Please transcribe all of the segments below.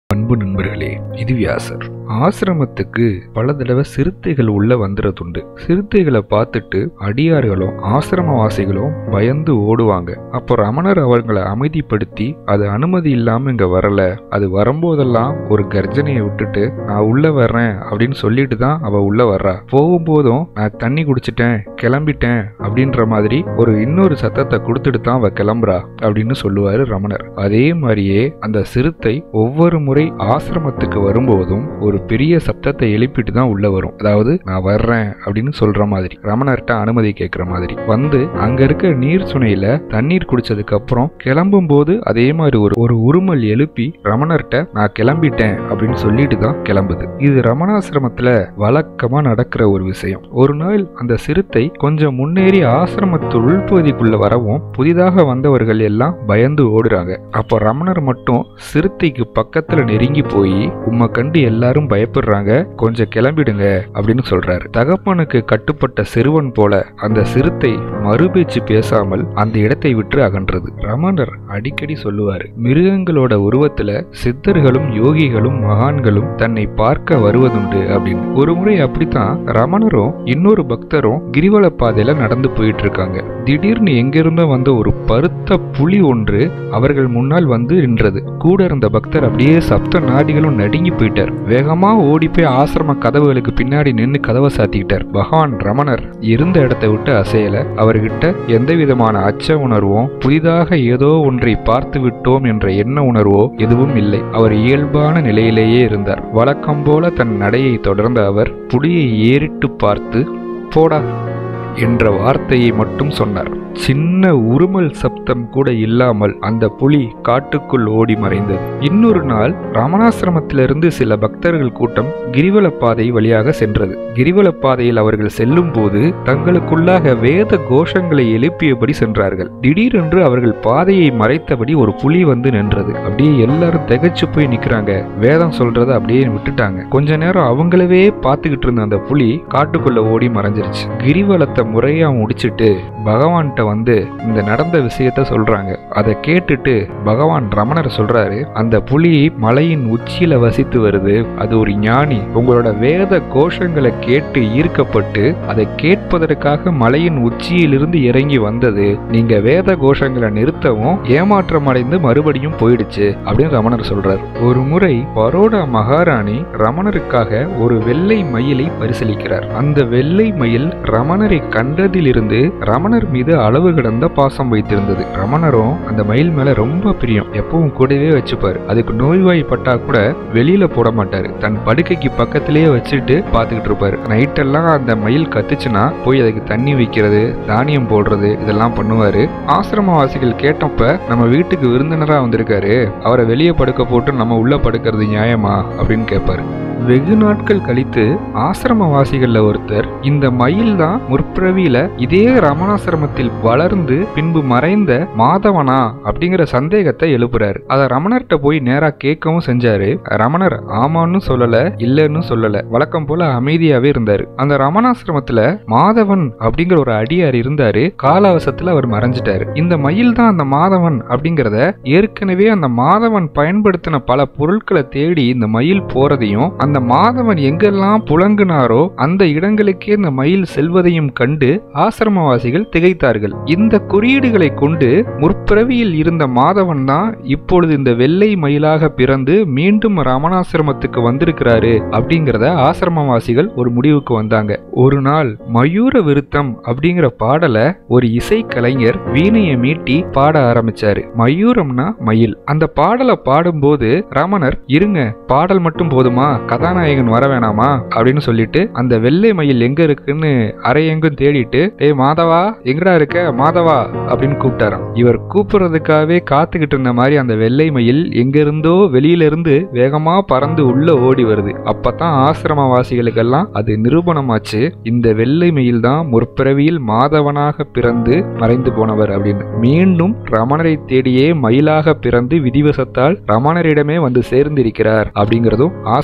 அன்பு நண்பர்களே, இது வியாசர். ஆசிரமத்துக்கு பல தடவை சிறுத்தைகள் உள்ள வந்துறதுண்டு. சிறுத்தைகளை பார்த்துட்டு அடியார்களும் ஆசிரமவாசிகளும் பயந்து ஓடுவாங்க. அப்போ ரமணர் அவர்களை அமைதிப்படுத்தி, அது அனுமதி இல்லாம இங்க வரல, அது வரும்போதெல்லாம் ஒரு கர்ஜனையை விட்டுட்டு நான் உள்ள வர்றேன் அப்படின்னு சொல்லிட்டு தான் அவ உள்ள வர்றா. போகும்போதும் நான் தண்ணி குடிச்சிட்டேன் கிளம்பிட்டேன் அப்படின்ற மாதிரி ஒரு இன்னொரு சத்தத்தை கொடுத்துட்டு தான் அவ கிளம்புறா அப்படின்னு சொல்லுவாரு ரமணர். அதே மாதிரியே அந்த சிறுத்தை ஒவ்வொரு முறை ஆசிரமத்துக்கு வரும்போதும் ஒரு பெரிய சப்தத்தை எழுப்பிட்டு தான் உள்ள வரும். அதாவது நான் வர்றேன் அப்படின்னு சொல்ற மாதிரி, ரமணர்கிட்ட அனுமதி கேட்கிற மாதிரி வந்து அங்க இருக்க நீர் சுனையில தண்ணீர் குடிச்சதுக்கு அப்புறம் கிளம்பும் போது அதே மாதிரி ஒரு உருமல் எழுப்பி ரமணர்கிட்ட நான் கிளம்பிட்டேன் அப்படின்னு சொல்லிட்டு தான் கிளம்புது. இது ரமணாசிரமத்துல வழக்கமா நடக்கிற ஒரு விஷயம். ஒரு நாள் அந்த சிறுத்தை கொஞ்சம் முன்னேறி ஆசிரமத்து உள்பகுதிக்குள்ள வரவும் புதிதாக வந்தவர்கள் எல்லாம் பயந்து ஓடுறாங்க. அப்போ ரமணர் மட்டும் சிறுத்தைக்கு பக்கத்துல நெருங்கி போய், உம்மை கண்டு எல்லாரும் பயப்படுறாங்க, கொஞ்சம் கிளம்பிடுங்க அப்படின்னு சொல்றாரு. தகப்பனுக்கு கட்டுப்பட்ட சிறுவன் போல அந்த சிறுத்தை மறுபேச்சு பேசாமல் அந்த இடத்தை விட்டு அகன்றது. ரமணர் அடிக்கடி சொல்லுவாரு, மிருகங்களோட உருவத்துல சித்தர்களும் யோகிகளும் மகான்களும் தன்னை பார்க்க வருவதுண்டு அப்படின்னு. ஒரு முறை அப்படித்தான் ரமணரும் இன்னொரு பக்தரும் கிரிவல பாதையில நடந்து போயிட்டு இருக்காங்க. திடீர்னு எங்கிருந்தோ வந்த ஒரு பருத்த புலி ஒன்று அவர்கள் முன்னால் வந்து நின்றது. கூட இருந்த பக்தர் அப்படியே சப்த நாடிகளும் நடுங்கி போயிட்டார். வேகமா ஓடி போய் ஆசிரம கதவுகளுக்கு பின்னாடி நின்று கதவை சாத்திக்கிட்டார். பகவான் ரமணர் இருந்த இடத்தை விட்டு அசையல. அவர்கிட்ட எந்த விதமான அச்ச உணர்வோ, புதிதாக ஏதோ ஒன்றை பார்த்து விட்டோம் என்ற எண்ண உணர்வோ எதுவும் இல்லை. அவர் இயல்பான நிலையிலேயே இருந்தார். வழக்கம் போல தன் நடையை தொடர்ந்த அவர் புலியை ஏறிட்டு பார்த்து, போடா என்ற வார்த்தையை மட்டும் சொன்னார். சின்ன உருமல் சப்தம் கூட இல்லாமல் அந்த புலி காட்டுக்குள் ஓடி மறைந்தது. இன்னொரு நாள் ரமணாசிரமத்திலிருந்து சில பக்தர்கள் கூட்டம் கிரிவல பாதை வழியாக சென்றது. கிரிவல பாதையில் அவர்கள் செல்லும் போது தங்களுக்குள்ளாக வேத கோஷங்களை எழுப்பியபடி சென்றார்கள். திடீரென்று அவர்கள் பாதையை மறைத்தபடி ஒரு புலி வந்து நின்றது. அப்படியே எல்லாரும் திகைச்சு போய் நிக்கிறாங்க. வேதம் சொல்றத அப்படியே விட்டுட்டாங்க. கொஞ்ச நேரம் அவங்களவே பார்த்துக்கிட்டு இருந்த அந்த புலி காட்டுக்குள்ள ஓடி மறைஞ்சிருச்சு. கிரிவலத்தை முறையா முடிச்சுட்டு பகவான்கிட்ட வந்து இந்த நடந்த விஷயத்த சொல்றாங்க. அதை கேட்டுட்டு பகவான் ரமணர் சொல்றாரு, அந்த புலி மலையின் உச்சியில வசித்து வருது, அது ஒரு ஞானி. உங்களோட வேத கோஷங்களை கேட்டு ஈர்க்கப்பட்டு அதை கேட்பதற்காக மலையின் உச்சியிலிருந்து இறங்கி வந்தது. நீங்க வேத கோஷங்களை நிறுத்தவும் ஏமாற்றம் அடைந்து மறுபடியும் போயிடுச்சு அப்படின்னு ரமணர் சொல்றார். ஒரு முறை பரோடா மகாராணி ரமணருக்காக ஒரு வெள்ளை மயிலை பரிசீலிக்கிறார். அந்த வெள்ளை மயில் ரமணரை கண்டதிலிருந்து ரமணர் மீது அளவு கடந்த பாசம் வைத்திருந்தது. ரமணரும் அந்த மயில் மேல ரொம்ப பிரியம். எப்பவும் கூடவே வச்சுப்பாரு. அதுக்கு நோய்வாய்ப்பட்டா கூட வெளியில போட மாட்டாரு. தன் படுக்கைக்கு பக்கத்திலேயே வச்சுட்டு பாத்துக்கிட்டு இருப்பாரு. நைட்டெல்லாம் அந்த மயில் கத்துச்சுன்னா போய் அதுக்கு தண்ணி வைக்கிறது, தானியம் போடுறது, இதெல்லாம் பண்ணுவாரு. ஆசிரமவாசிகள் கேட்டப்ப, நம்ம வீட்டுக்கு விருந்தினரா வந்திருக்காரு, அவரை வெளியே படுக்க போட்டு நம்ம உள்ள படுக்கிறது நியாயமா அப்படின்னு கேட்பாரு. வெகு நாட்கள் கழித்து ஆசிரமவாசிகள்ல ஒருத்தர், இந்த மயில் தான் முற்பிறவியில இதே ரமணாசிரமத்தில் வளர்ந்து பின்பு மறைந்த மாதவனா அப்படிங்கிற சந்தேகத்தை எழுப்புறாரு. அத ரமணர்கிட்ட போய் நேரா கேட்கவும் செஞ்சாரு. ரமணர் ஆமான்னு சொல்லல, இல்லன்னு சொல்லல. வழக்கம் போல அமைதியாவே இருந்தாரு. அந்த ரமணாசிரமத்துல மாதவன் அப்படிங்கிற ஒரு அடியார் இருந்தாரு. காலாவசத்துல அவர் மறைஞ்சிட்டாரு. இந்த மயில் தான் அந்த மாதவன் அப்படிங்கிறத ஏற்கனவே அந்த மாதவன் பயன்படுத்தின பல பொருட்களை தேடி இந்த மயில் போறதையும், அந்த மாதவன் எங்கெல்லாம் புலங்குனாரோ அந்த இடங்களுக்கே இந்த மயில் செல்வதையும் கண்டு ஆசிரமவாசிகள் திகைத்தார்கள். இந்த குறியீடுகளை கொண்டு முற்பிறவியில் இருந்த மாதவன் தான் இப்பொழுது இந்த வெள்ளை மயிலாக பிறந்து மீண்டும் ரமணாசிரமத்துக்கு வந்திருக்கிறாரு அப்படிங்கிறத ஆசிரமவாசிகள் ஒரு முடிவுக்கு வந்தாங்க. ஒரு நாள் மயூர விருத்தம் அப்படிங்கிற பாடலை ஒரு இசை கலைஞர் வீணையை மீட்டி பாட ஆரம்பிச்சாரு. மயூரம்னா மயில். அந்த பாடலை பாடும்போது ரமணர், இருங்க பாடல் மட்டும் போதுமா, கதாநாயகன் வர வேணாமா அப்படின்னு சொல்லிட்டு அந்த வெள்ளை மயில் எங்க இருக்குன்னு அரையெங்கும் தேடிட்டு, ஏய் மாதவா எங்கடா இருக்க மாதவா அப்படின்னு கூப்பிட்டாராம். இவர் கூப்பிடுறதுக்காகவே காத்துக்கிட்டு இருந்த மாதிரி அந்த வெள்ளை மயில் எங்க இருந்தோ வெளியில இருந்து வேகமா பறந்து உள்ள ஓடி வருது. அப்பதான் ஆசிரமவாசிகளுக்கெல்லாம் அது நிரூபணமாச்சு, இந்த வெள்ளை மயில் தான் முற்பிறவியில் மாதவனாக பிறந்து மறைந்து போனவர் அப்படின்னு. மீண்டும் ரமணரை தேடியே மயிலாக பிறந்து விதிவசத்தால் ரமணரிடமே வந்து சேர்ந்திருக்கிறார் அப்படிங்கிறதும் ஆசிரமவாசி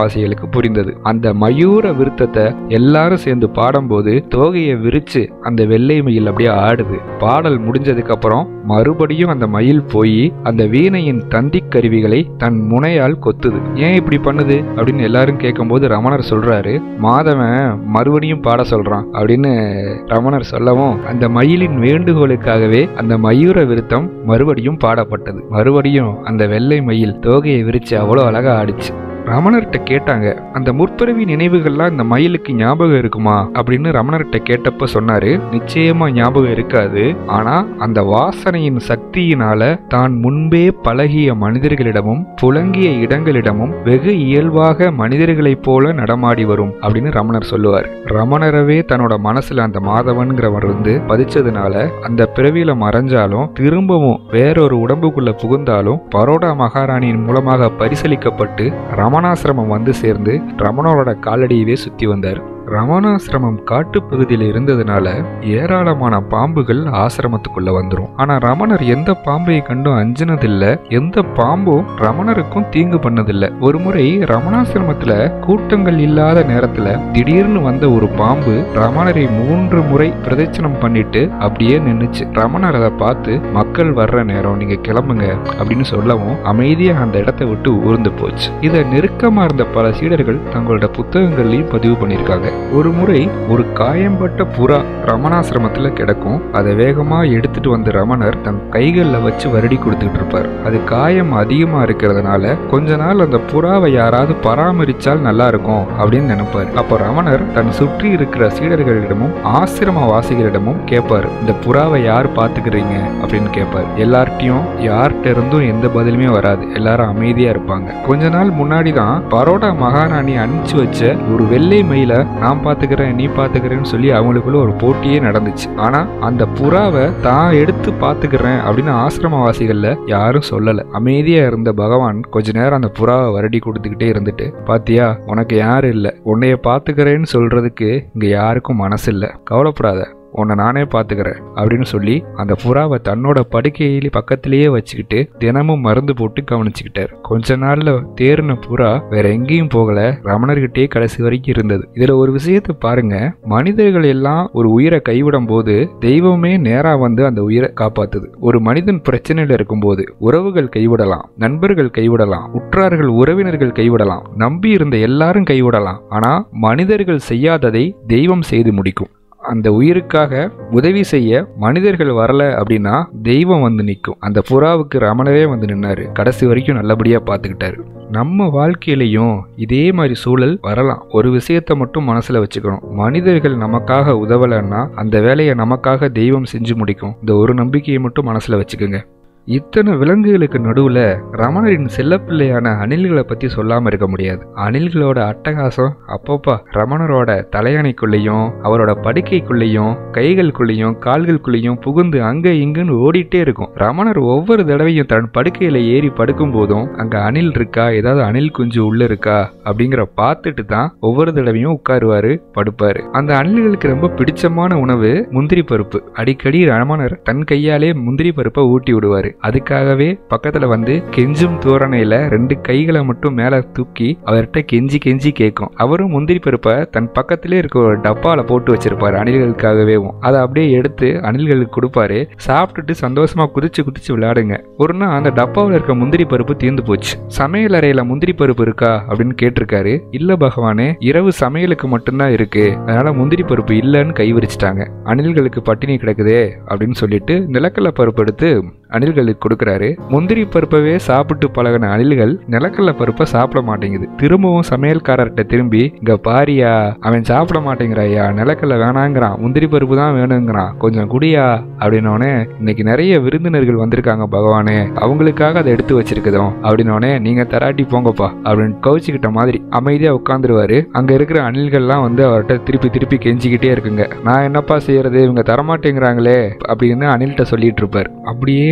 ஆசிரமவாசிகளுக்கு புரிந்தது. அந்த மயூர விருத்தத்தை எல்லாரும் சேர்ந்து பாடும்போது தோகையை விரிச்சு அந்த வெள்ளை மயில் அப்படியே ஆடுது. பாடல் முடிஞ்சதுக்கு அப்புறம் மறுபடியும் அந்த மயில் போய் அந்த வீணையின் தந்தி கருவிகளை தன் முனையால் கொத்துது. ஏன் இப்படி பண்ணுது அப்படின்னு எல்லாரும் கேட்கும்போது ரமணர் சொல்றாரு, மாதவன் மறுபடியும் பாட சொல்றான் அப்படின்னு ரமணர் சொல்லவும் அந்த மயிலின் வேண்டுகோளுக்காகவே அந்த மயூர விருத்தம் மறுபடியும் பாடப்பட்டது. மறுபடியும் அந்த வெள்ளை மயில் தோகையை விரிச்சு அவ்வளோ அழகா ஆடிச்சு. ரமணர்கிட்ட கேட்டாங்க, அந்த முற்பிறவி நினைவுகள்லாம் இந்த மயிலுக்கு ஞாபகம் இருக்குமா அப்படின்னு ரமணர்கிட்ட கேட்டப்ப சொன்னாரு, நிச்சயமா ஞாபகம் இருக்காது. ஆனா அந்த வாசனையின் சக்தியினால தான் முன்பே பழகிய மனிதர்களிடமும் புலங்கிய இடங்களிடமும் வெகு இயல்பாக மனிதர்களைப் போல நடமாடி வரும் அப்படின்னு ரமணர் சொல்லுவார். ரமணரவே தன்னோட மனசுல அந்த மாதவன்கிறவர் பதிச்சதுனால அந்த பிறவியில மறைஞ்சாலும் திரும்பவும் வேறொரு உடம்புக்குள்ள புகுந்தாலும் பரோடா மகாராணியின் மூலமாக பரிசளிக்கப்பட்டு ரமணாசிரமம் வந்து சேர்ந்து ரமணரோட காலடியவே சுத்தி வந்தார். ரமணாசிரமம் காட்டுப்பகுதியில் இருந்ததுனால ஏராளமான பாம்புகள் ஆசிரமத்துக்குள்ள வந்துடும். ஆனா ரமணர் எந்த பாம்பை கண்டும் அஞ்சினதில்ல, எந்த பாம்பும் ரமணருக்கும் தீங்கு பண்ணதில்லை. ஒரு முறை ரமணாசிரமத்துல கூட்டங்கள் இல்லாத நேரத்துல திடீர்னு வந்த ஒரு பாம்பு ரமணரை 3 முறை பிரதட்சணம் பண்ணிட்டு அப்படியே நின்னுச்சு. ரமணர் அதை பார்த்து, மக்கள் வர்ற நேரம், நீங்க கிளம்புங்க அப்படின்னு சொல்லவும் அமைதியா அந்த இடத்தை விட்டு ஊர்ந்து போச்சு. இதை நெருக்கமா இருந்த பல சீடர்கள் தங்களோட புத்தகங்கள்லயும் பதிவு பண்ணியிருக்காங்க. ஒரு முறை ஒரு காயம்பட்ட புறா ரமணாசிரமத்துல கிடக்கும். அதை வேகமா எடுத்துட்டு வந்த ரமணர் தன் கைகள்ல வச்சு வருடி கொடுத்துட்டு இருப்பார். அது காயம் அதிகமா இருக்கிறதுனால கொஞ்ச நாள் அந்த புறாவை யாராவது பராமரிச்சால் நல்லா இருக்கும் அப்படின்னு நினைப்பாரு. அப்ப ரமணர் தன் சுற்றி இருக்கிற சீடர்களிடமும் ஆசிரம வாசிகளிடமும் கேட்பாரு, இந்த புறாவை யார் பாத்துக்கிறீங்க அப்படின்னு கேட்பாரு. எல்லார்ட்டையும் யார்கிட்ட இருந்தும் எந்த பதிலுமே வராது. எல்லாரும் அமைதியா இருப்பாங்க. கொஞ்ச நாள் முன்னாடிதான் பரோடா மகாராணி அனுப்பிச்சு வச்ச ஒரு வெள்ளை மயில நான் பாத்துக்கிறேன், நீ பாத்துக்கிறேன்னு சொல்லி அவங்களுக்குள்ள ஒரு போட்டியே நடந்துச்சு. ஆனா அந்த புறாவை தான் எடுத்து பாத்துக்கிறேன் அப்படின்னு ஆசிரமவாசிகள்ல யாரும் சொல்லல. அமைதியா இருந்த பகவான் கொஞ்ச நேரம் அந்த புறாவை வருடி கொடுத்துக்கிட்டே இருந்துட்டு, பாத்தியா, உனக்கு யாரும் இல்ல, உன்னைய பாத்துக்கிறேன்னு சொல்றதுக்கு இங்க யாருக்கும் மனசு இல்ல, கவலைப்படாத, உன்னை நானே பாத்துக்கிறேன் அப்படின்னு சொல்லி அந்த புறாவை தன்னோட படுக்கையில பக்கத்திலேயே வச்சுக்கிட்டு தினமும் மருந்து போட்டு கவனிச்சுக்கிட்டார். கொஞ்ச நாள்ல தேர்ன புறா வேற எங்கேயும் போகல, ரமணர்கிட்டே கடைசி வரைக்கும் இருந்தது. இதுல ஒரு விஷயத்தை பாருங்க, மனிதர்கள் எல்லாம் ஒரு உயிரை கைவிடும் போது தெய்வமே நேரா வந்து அந்த உயிரை காப்பாத்துது. ஒரு மனிதன் பிரச்சனையில இருக்கும் போது உறவுகள் கைவிடலாம், நண்பர்கள் கைவிடலாம், உற்றார்கள் உறவினர்கள் கைவிடலாம், நம்பி இருந்த எல்லாரும் கைவிடலாம். ஆனா மனிதர்கள் செய்யாததை தெய்வம் செய்து முடிக்கும். அந்த உயிருக்காக உதவி செய்ய மனிதர்கள் வரல அப்படின்னா தெய்வம் வந்து நிற்கும். அந்த புறாவுக்கு ரமணரே வந்து நின்னாரு, கடைசி வரைக்கும் நல்லபடியா பாத்துக்கிட்டாரு. நம்ம வாழ்க்கையிலையும் இதே மாதிரி சூழல் வரலாம். ஒரு விஷயத்த மட்டும் மனசுல வச்சுக்கணும், மனிதர்கள் நமக்காக உதவலன்னா அந்த வேலையை நமக்காக தெய்வம் செஞ்சு முடிக்கும். இந்த ஒரு நம்பிக்கையை மட்டும் மனசுல வச்சுக்கோங்க. இத்தனை விலங்குகளுக்கு நடுவுல ரமணரின் செல்லப்பிள்ளையான அணில்களை பத்தி சொல்லாம இருக்க முடியாது. அணில்களோட அட்டகாசம் அப்பப்பா ரமணரோட தலையணைக்குள்ளேயும் அவரோட படுக்கைக்குள்ளேயும் கைகளுக்குள்ளேயும் கால்களுக்குள்ளேயும் புகுந்து அங்க இங்குன்னு ஓடிட்டே இருக்கும். ரமணர் ஒவ்வொரு தடவையும் தன் படுக்கையில ஏறி படுக்கும் போதும் அங்க அணில் இருக்கா, ஏதாவது அணில் குஞ்சு உள்ள இருக்கா அப்படிங்கிற பார்த்துட்டு தான் ஒவ்வொரு தடவையும் உட்காருவாரு, படுப்பாரு. அந்த அணில்களுக்கு ரொம்ப பிடிச்சமான உணவு முந்திரி பருப்பு. அடிக்கடி ரமணர் தன் கையாலே முந்திரி பருப்பை ஊட்டி விடுவாரு. அதுக்காகவே பக்கத்துல வந்து கெஞ்சும் தோரணையில 2 கைகளை மட்டும் மேல தூக்கி அவர்கிட்ட கெஞ்சி கெஞ்சி கேட்கும். அவரும் முந்திரி பருப்பை தன் பக்கத்திலே இருக்க ஒரு டப்பால போட்டு வச்சிருப்பாரு அணில்களுக்காகவே. அதை அப்படியே எடுத்து அணில்களுக்கு கொடுப்பாரு. சாப்பிட்டுட்டு சந்தோஷமா குதிச்சு குதிச்சு விளையாடுங்க. ஒரு நாள் அந்த டப்பாவில் இருக்க முந்திரி பருப்பு தீர்ந்து போச்சு. சமையல் அறையில முந்திரி பருப்பு இருக்கா அப்படின்னு கேட்டிருக்காரு. இல்ல பகவானே, இரவு சமையலுக்கு மட்டும்தான் இருக்கு, அதனால முந்திரி பருப்பு இல்லன்னு கை விரிச்சிட்டாங்க. அணில்களுக்கு பட்டினி கிடக்குதே அப்படின்னு சொல்லிட்டு நிலக்கடலை பருப்பு எடுத்து அணில்களுக்கு கொடுக்கறாரு. முந்திரி பருப்பவே சாப்பிட்டு பழகின அணில்கள் நிலக்கடலை பருப்பை சாப்பிட மாட்டேங்குது. திரும்பவும் சமையல்காரர்கிட்ட திரும்பி, இங்க பாரியா, அவன் சாப்பிட மாட்டேங்கிறாயா, நிலக்கடலை வேணாங்கிறான், முந்திரி பருப்பு தான் வேணுங்கிறான், கொஞ்சம் குடியா அப்படின்னோடனே, இன்னைக்கு நிறைய விருந்தினர்கள் வந்திருக்காங்க பகவானே, அவங்களுக்காக அதை எடுத்து வச்சிருக்கதும் அப்படின்னோடனே, நீங்க தராட்டி போங்கப்பா அப்படின்னு கவுச்சிக்கிட்ட மாதிரி அமைதியா உட்காந்துருவாரு. அங்க இருக்கிற அணில்கள்லாம் வந்து அவர்கிட்ட திருப்பி திருப்பி கெஞ்சிக்கிட்டே இருக்குங்க. நான் என்னப்பா செய்யறது, இவங்க தரமாட்டேங்கிறாங்களே அப்படின்னு அணில்கிட்ட சொல்லிட்டு இருப்பார். அப்படியே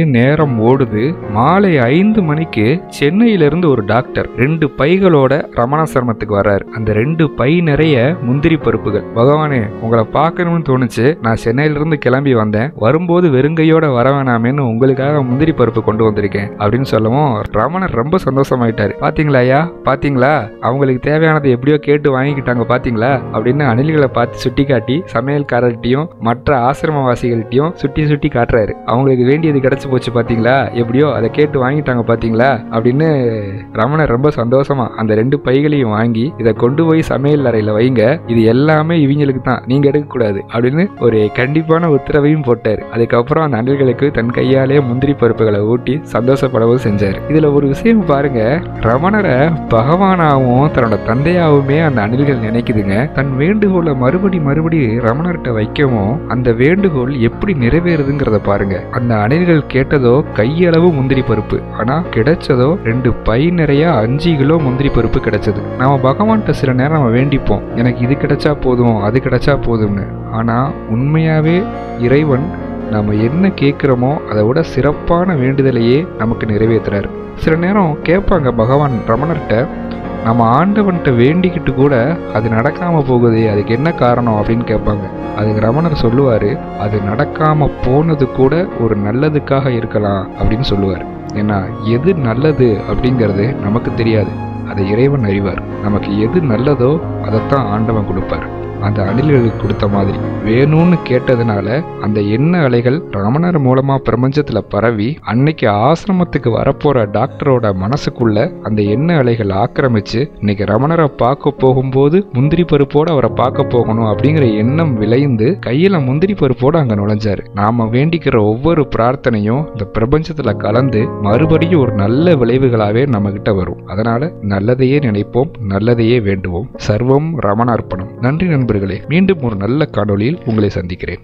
நேரம் ஓடுது. மாலை 5 மணிக்கு சென்னையிலிருந்து ஒரு டாக்டர் 2 பைகளோட ரமணாசிரமத்துக்கு வர்றாரு. அந்த 2 பை நிறைய முந்திரி பருப்புகள். பகவானே, உங்களை பார்க்கணும்னு தோணுச்சு, நான் சென்னையிலிருந்து கிளம்பி வந்தேன், வரும்போது வெறுங்கையோட வர வேணாமேன்னு உங்களுக்காக முந்திரி பருப்பு கொண்டு வந்திருக்கேன் அப்படின்னு சொல்லவும் ரமணர் ரொம்ப சந்தோஷமாயிட்டாரு. பாத்தீங்களா ஐயா, பாத்தீங்களா, அவங்களுக்கு தேவையானதை எப்படியோ கேட்டு வாங்கிக்கிட்டாங்க பாத்தீங்களா அப்படின்னு அணில்களை பார்த்து சுட்டி காட்டி சமையல்காரர்கிட்டையும் மற்ற ஆசிரமவாசிகள்கிட்டையும் சுட்டி சுட்டி காட்டுறாரு. அவங்களுக்கு வேண்டியது கிடைச்சு போச்சு பாத்தீங்களா, எப்படியோ அதை கேட்டு வாங்கிட்டாங்க பாத்தீங்களா அப்படின்னு ரமணர் ரொம்ப சந்தோஷமா அந்த 2 பைகளையும் வாங்கி இதை கொண்டு போய் சமையல் அறையில வைங்க, இது எல்லாமே இவங்களுக்கு தான், நீங்க எடுக்க கூடாது அப்படின்னு ஒரு கண்டிப்பான உத்தரவையும் போட்டாரு. அதுக்கப்புறம் அந்த அணில்களுக்கு தன் கையாலே முந்திரி பருப்புகளை ஊட்டி சந்தோஷப்படவும் செஞ்சாரு. இதுல ஒரு விஷயம் பாருங்க, ரமணரை பகவானாவும் தன்னோட தந்தையாவுமே அந்த அணில்கள் நினைக்குதுங்க. தன் வேண்டுகோளை மறுபடி ரமணர்கிட்ட வைக்கவும் அந்த வேண்டுகோள் எப்படி நிறைவேறுதுங்கிறத பாருங்க. அந்த அணில்கள் கேட்டதோ கையளவு முந்திரி பருப்பு, ஆனா கிடைச்சதோ 2 பை நிறைய 5 கிலோ முந்திரி பருப்பு கிடைச்சது. நாம பகவான்கிட்ட சில நேரம் நம்ம வேண்டிப்போம், எனக்கு இது கிடைச்சா போதும், அது கிடைச்சா போதும்னு. ஆனா உண்மையாவே இறைவன் நம்ம என்ன கேட்குறோமோ அதை விட சிறப்பான வேண்டுதலையே நமக்கு நிறைவேற்றுறாரு. சில நேரம் கேட்பாங்க பகவான் ரமணர்கிட்ட, நம்ம ஆண்டவன்கிட்ட வேண்டிக்கிட்டு கூட அது நடக்காம போகுது, அதுக்கு என்ன காரணம் அப்படின்னு கேட்பாங்க. அதுக்கு ரமணர் சொல்லுவாரு, அது நடக்காம போனது கூட ஒரு நல்லதுக்காக இருக்கலாம் அப்படின்னு சொல்லுவார். ஏன்னா எது நல்லது அப்படிங்கிறது நமக்கு தெரியாது, அதை இறைவன் அறிவார். நமக்கு எது நல்லதோ அதைத்தான் ஆண்டவன் கொடுப்பார். அந்த அணில்களுக்கு கொடுத்த மாதிரி வேணும்னு கேட்டதுனால அந்த எண்ண அலைகள் ரமணர் மூலமா பிரபஞ்சத்துல பரவி அன்னைக்கு ஆசிரமத்துக்கு வரப்போற டாக்டரோட மனசுக்குள்ள அந்த எண்ண அலைகள் ஆக்கிரமிச்சு இன்னைக்கு ரமணரை பார்க்க போகும்போது முந்திரி பருப்போட அவரை பார்க்க போகணும் அப்படிங்கிற எண்ணம் விளைந்து கையில முந்திரி பருப்போட அங்க நுழைஞ்சாரு. நாம வேண்டிக்கிற ஒவ்வொரு பிரார்த்தனையும் இந்த பிரபஞ்சத்துல கலந்து மறுபடியும் ஒரு நல்ல விளைவுகளாவே நம்ம கிட்ட வரும். அதனால நல்லதையே நினைப்போம், நல்லதையே வேண்டுவோம். சர்வம் ரமணார்ப்பணம். நன்றி நண்பர்களே, மீண்டும் ஒரு நல்ல காணொளியில் உங்களை சந்திக்கிறேன்.